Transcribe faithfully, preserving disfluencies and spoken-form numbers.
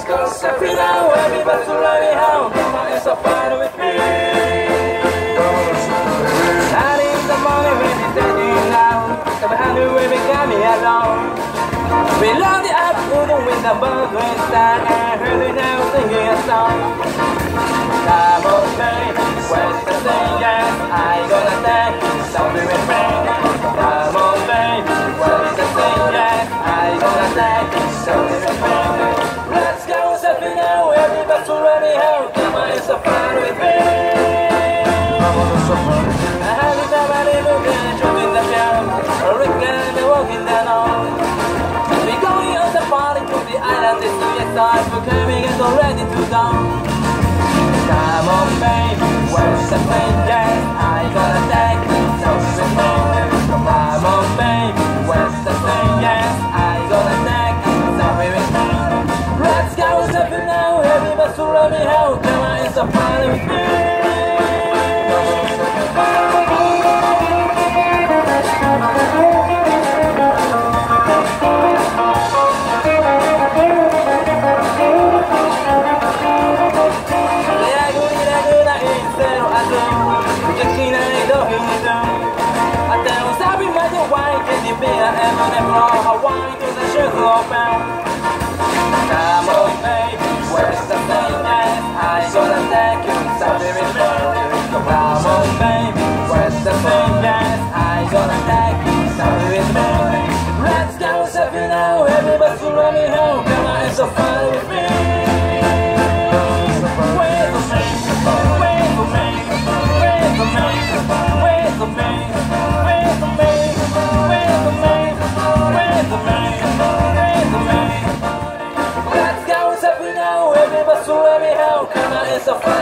go surfing now, everybody's running home. Come on, it's so fun with me. Early in the morning when it's standing out, come on, we become alone. We love the afternoon when the birds will start. I heard you now singing a song. Come on, babe, where's the singers? I gonna take something with me. Come on, babe, where's the singers? I gonna take something with me. Let's go surfing now, everybody's ready home. Come on, it's so fun with me. I have it already looking, shooting the show. Rick and walking down on. We're going on the party to the island, it's the start. We're coming and all ready to go. Come on, babe, where's the singers? I gonna take something with me. Come on, babe, where's the singers? I gonna take something with me. Let's go surfing now, everybody's ready home. Come on, it's a party with me. Hawaii to the sugar bound. Come on, babe, where's the singers? I gonna take you something with me. Come on, babe, where's the singers? I gonna take you something with me. Let's go surfing now, everybody's running home. Come on, it's so fun with me. Wait for me, wait for me, wait for me, wait for me, wait for me, wait for me. Let's go surfing now, everybody's ready home. Come on, it's so fun.